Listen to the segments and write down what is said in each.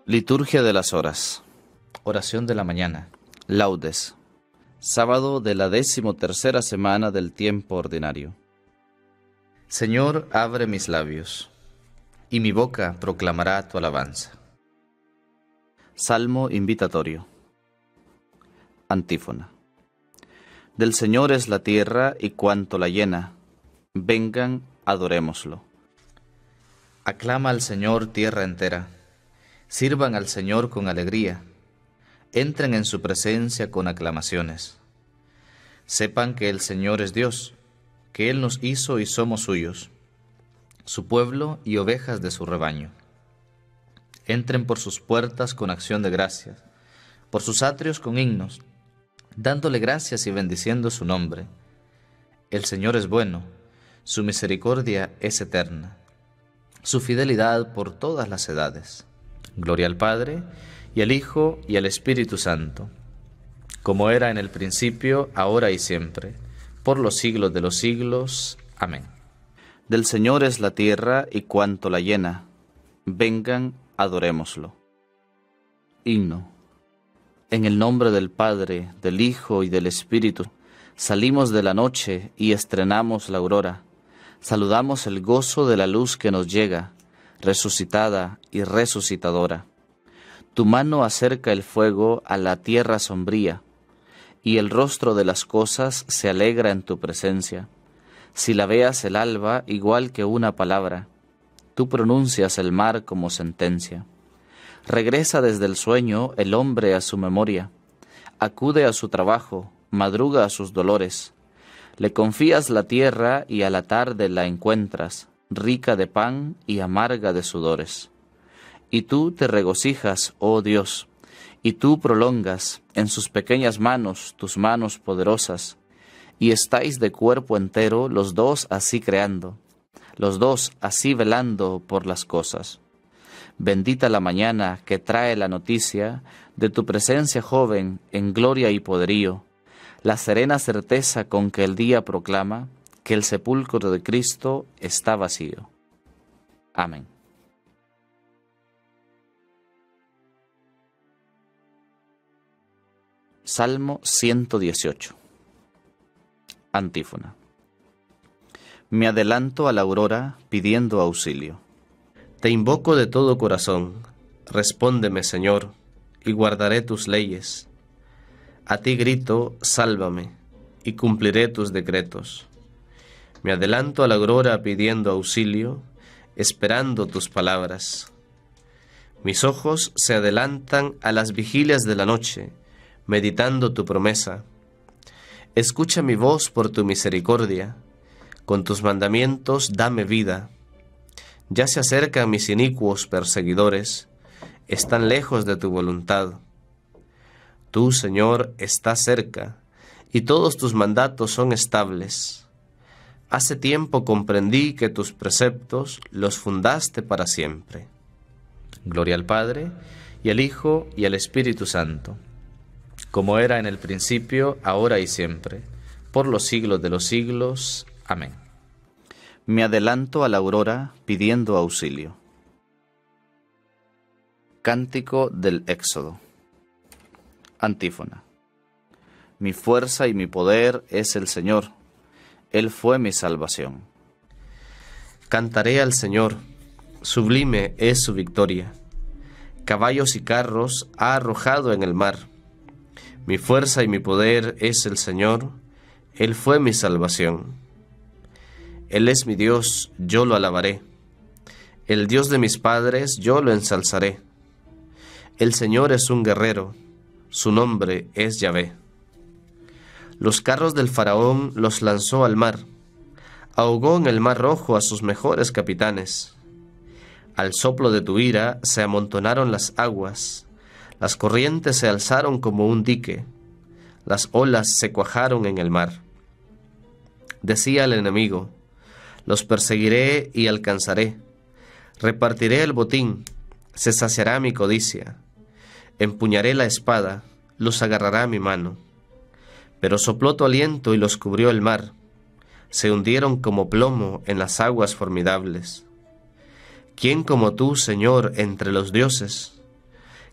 Liturgia de las horas. Oración de la mañana. Laudes. Sábado de la 13ª semana del tiempo ordinario. Señor, abre mis labios, y mi boca proclamará tu alabanza. Salmo invitatorio. Antífona. Del Señor es la tierra y cuanto la llena. Vengan, adorémoslo. Aclama al Señor tierra entera. Sirvan al Señor con alegría. Entren en su presencia con aclamaciones. Sepan que el Señor es Dios, que Él nos hizo y somos suyos, su pueblo y ovejas de su rebaño. Entren por sus puertas con acción de gracias, por sus atrios con himnos, dándole gracias y bendiciendo su nombre. El Señor es bueno, su misericordia es eterna, su fidelidad por todas las edades. Gloria al Padre, y al Hijo, y al Espíritu Santo, como era en el principio, ahora y siempre, por los siglos de los siglos. Amén. Del Señor es la tierra y cuanto la llena. Vengan, adorémoslo. Himno. En el nombre del Padre, del Hijo y del Espíritu, salimos de la noche y estrenamos la aurora. Saludamos el gozo de la luz que nos llega, resucitada y resucitadora. Tu mano acerca el fuego a la tierra sombría, y el rostro de las cosas se alegra en tu presencia. Si la veas el alba igual que una palabra, tú pronuncias el mar como sentencia. Regresa desde el sueño el hombre a su memoria, acude a su trabajo, madruga a sus dolores. Le confías la tierra y a la tarde la encuentras, rica de pan y amarga de sudores. Y tú te regocijas, oh Dios, y tú prolongas en sus pequeñas manos tus manos poderosas, y estáis de cuerpo entero los dos así creando, los dos así velando por las cosas. Bendita la mañana que trae la noticia de tu presencia joven en gloria y poderío, la serena certeza con que el día proclama que el sepulcro de Cristo está vacío. Amén. Salmo 118. Antífona. Me adelanto a la aurora pidiendo auxilio. Te invoco de todo corazón, respóndeme, Señor, y guardaré tus leyes. A ti grito, sálvame, y cumpliré tus decretos. Me adelanto a la aurora pidiendo auxilio, esperando tus palabras. Mis ojos se adelantan a las vigilias de la noche, meditando tu promesa. Escucha mi voz por tu misericordia, con tus mandamientos dame vida. Ya se acercan mis inicuos perseguidores, están lejos de tu voluntad. Tú, Señor, estás cerca, y todos tus mandatos son estables. Hace tiempo comprendí que tus preceptos los fundaste para siempre. Gloria al Padre, y al Hijo, y al Espíritu Santo, como era en el principio, ahora y siempre, por los siglos de los siglos. Amén. Me adelanto a la aurora pidiendo auxilio. Cántico del Éxodo. Antífona. Mi fuerza y mi poder es el Señor. Él fue mi salvación. Cantaré al Señor, sublime es su victoria. Caballos y carros ha arrojado en el mar. Mi fuerza y mi poder es el Señor, Él fue mi salvación. Él es mi Dios, yo lo alabaré. El Dios de mis padres, yo lo ensalzaré. El Señor es un guerrero, su nombre es Yahvé. Los carros del faraón los lanzó al mar, ahogó en el mar rojo a sus mejores capitanes. Al soplo de tu ira se amontonaron las aguas, las corrientes se alzaron como un dique, las olas se cuajaron en el mar. Decía el enemigo, los perseguiré y alcanzaré, repartiré el botín, se saciará mi codicia, empuñaré la espada, los agarrará mi mano. Pero sopló tu aliento y los cubrió el mar, se hundieron como plomo en las aguas formidables. ¿Quién como tú, Señor, entre los dioses?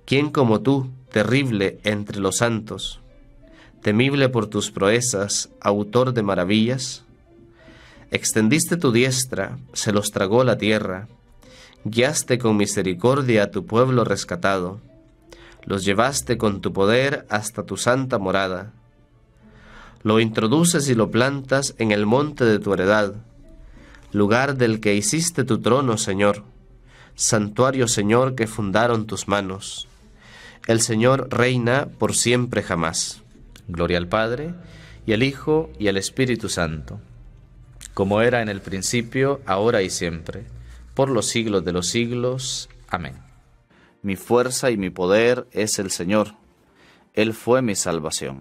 ¿Quién como tú, terrible entre los santos, temible por tus proezas, autor de maravillas? Extendiste tu diestra, se los tragó la tierra, guiaste con misericordia a tu pueblo rescatado, los llevaste con tu poder hasta tu santa morada. Lo introduces y lo plantas en el monte de tu heredad, lugar del que hiciste tu trono, Señor, santuario, Señor, que fundaron tus manos. El Señor reina por siempre jamás. Gloria al Padre, y al Hijo, y al Espíritu Santo, como era en el principio, ahora y siempre, por los siglos de los siglos. Amén. Mi fuerza y mi poder es el Señor. Él fue mi salvación.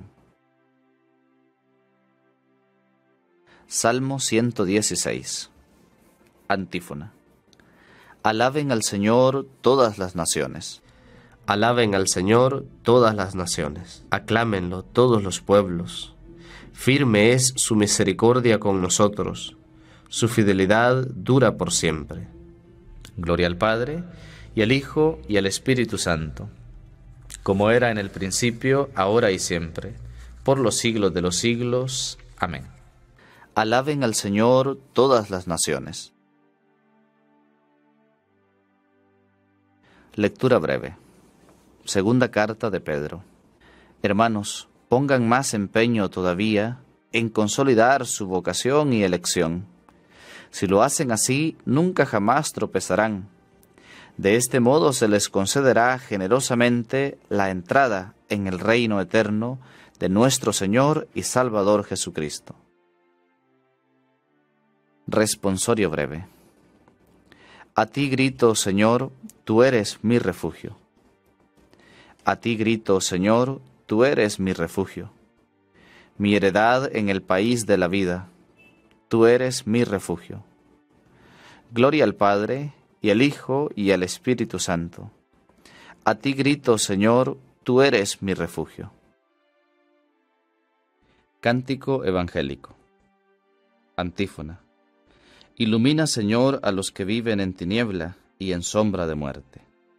Salmo 116. Antífona. Alaben al Señor todas las naciones. Alaben al Señor todas las naciones. Aclámenlo todos los pueblos. Firme es su misericordia con nosotros. Su fidelidad dura por siempre. Gloria al Padre, y al Hijo, y al Espíritu Santo, como era en el principio, ahora y siempre, por los siglos de los siglos. Amén. Alaben al Señor todas las naciones. Lectura breve. Segunda carta de Pedro. Hermanos, pongan más empeño todavía en consolidar su vocación y elección. Si lo hacen así, nunca jamás tropezarán. De este modo se les concederá generosamente la entrada en el reino eterno de nuestro Señor y Salvador Jesucristo. Responsorio breve. A ti grito, Señor, tú eres mi refugio. A ti grito, Señor, tú eres mi refugio. Mi heredad en el país de la vida, tú eres mi refugio. Gloria al Padre, y al Hijo, y al Espíritu Santo. A ti grito, Señor, tú eres mi refugio. Cántico evangélico. Antífona. Ilumina, Señor, a los que viven en tiniebla y en sombra de muerte.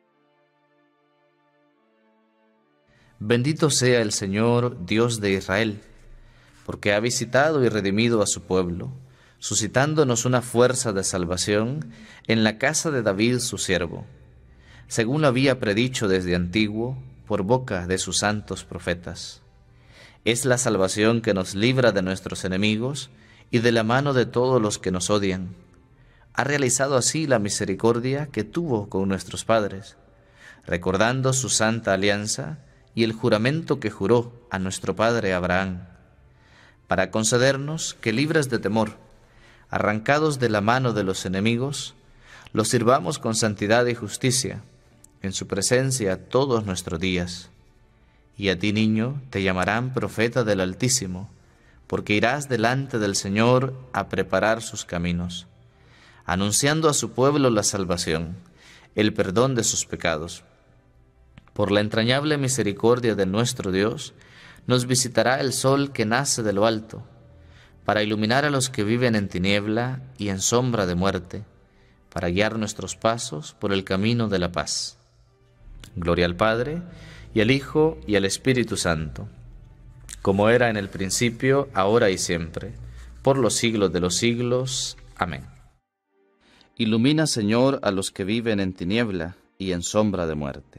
Bendito sea el Señor, Dios de Israel, porque ha visitado y redimido a su pueblo, suscitándonos una fuerza de salvación en la casa de David su siervo, según lo había predicho desde antiguo por boca de sus santos profetas. Es la salvación que nos libra de nuestros enemigos y de la mano de todos los que nos odian. Ha realizado así la misericordia que tuvo con nuestros padres, recordando su santa alianza y el juramento que juró a nuestro padre Abraham, para concedernos que, libres de temor, arrancados de la mano de los enemigos, los sirvamos con santidad y justicia, en su presencia todos nuestros días. Y a ti, niño, te llamarán profeta del Altísimo, porque irás delante del Señor a preparar sus caminos, anunciando a su pueblo la salvación, el perdón de sus pecados. Por la entrañable misericordia de nuestro Dios, nos visitará el sol que nace de lo alto, para iluminar a los que viven en tiniebla y en sombra de muerte, para guiar nuestros pasos por el camino de la paz. Gloria al Padre, y al Hijo, y al Espíritu Santo, como era en el principio, ahora y siempre, por los siglos de los siglos. Amén. Ilumina, Señor, a los que viven en tiniebla y en sombra de muerte.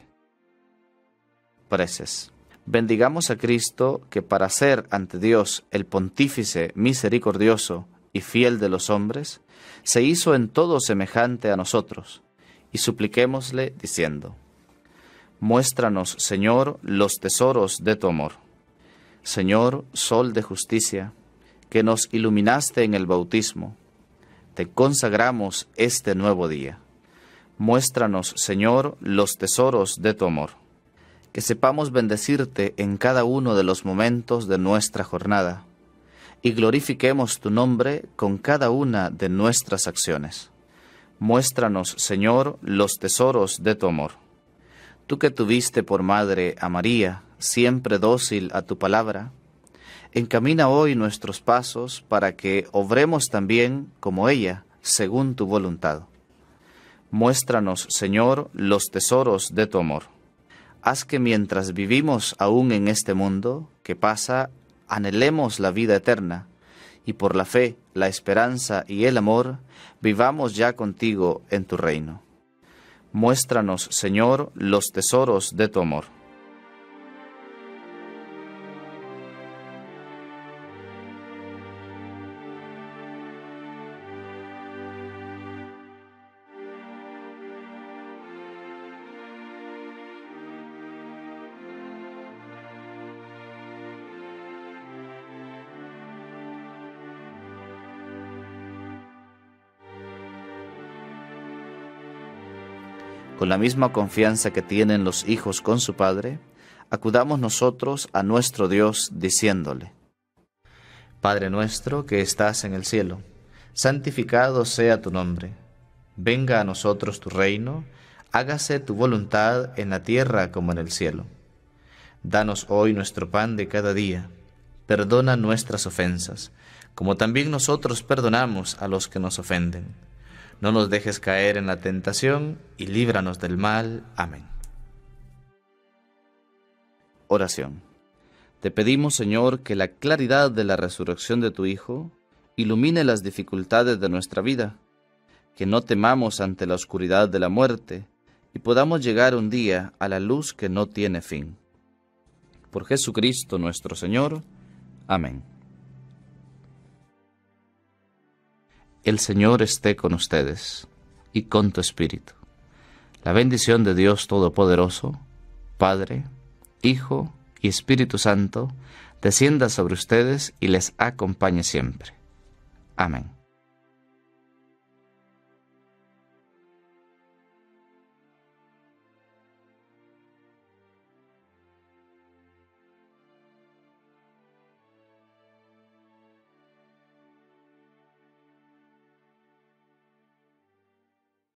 Preces. Bendigamos a Cristo, que para ser ante Dios el Pontífice misericordioso y fiel de los hombres, se hizo en todo semejante a nosotros, y supliquémosle diciendo: Muéstranos, Señor, los tesoros de tu amor. Señor, sol de justicia, que nos iluminaste en el bautismo, te consagramos este nuevo día. Muéstranos, Señor, los tesoros de tu amor. Que sepamos bendecirte en cada uno de los momentos de nuestra jornada, y glorifiquemos tu nombre con cada una de nuestras acciones. Muéstranos, Señor, los tesoros de tu amor. Tú que tuviste por madre a María, siempre dócil a tu palabra, encamina hoy nuestros pasos para que obremos también como ella, según tu voluntad. Muéstranos, Señor, los tesoros de tu amor. haz que mientras vivimos aún en este mundo que pasa, anhelemos la vida eterna, y por la fe, la esperanza y el amor, vivamos ya contigo en tu reino. Muéstranos, Señor, los tesoros de tu amor. Con la misma confianza que tienen los hijos con su Padre, acudamos nosotros a nuestro Dios diciéndole: Padre nuestro que estás en el cielo, santificado sea tu nombre. Venga a nosotros tu reino, hágase tu voluntad en la tierra como en el cielo. Danos hoy nuestro pan de cada día. Perdona nuestras ofensas, como también nosotros perdonamos a los que nos ofenden. No nos dejes caer en la tentación y líbranos del mal. Amén. Oración. Te pedimos, Señor, que la claridad de la resurrección de tu Hijo ilumine las dificultades de nuestra vida, que no temamos ante la oscuridad de la muerte y podamos llegar un día a la luz que no tiene fin. Por Jesucristo nuestro Señor. Amén. El Señor esté con ustedes y con tu espíritu. La bendición de Dios Todopoderoso, Padre, Hijo y Espíritu Santo, descienda sobre ustedes y les acompañe siempre. Amén.